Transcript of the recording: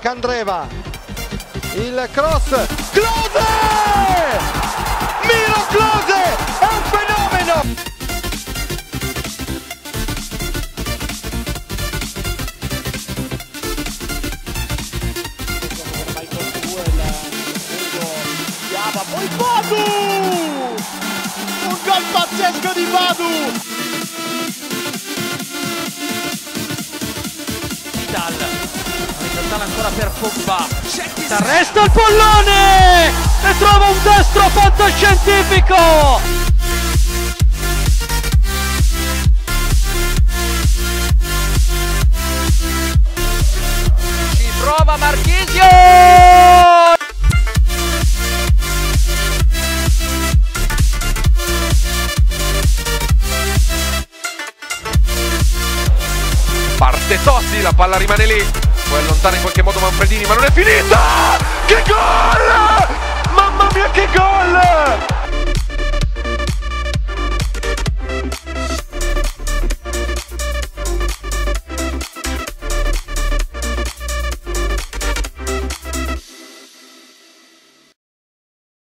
Candreva, il cross, Klose! Miro Klose è un fenomeno! Poi Badu! Un gol pazzesco di Badu! Orizzontale ancora per Pogba. S'arresta il pallone! E trova un destro fantascientifico! Ci prova Marchisio! Parte Totti, la palla rimane lì, poi allontana in qualche modo Manfredini, ma non è finita! Che gol! Mamma mia!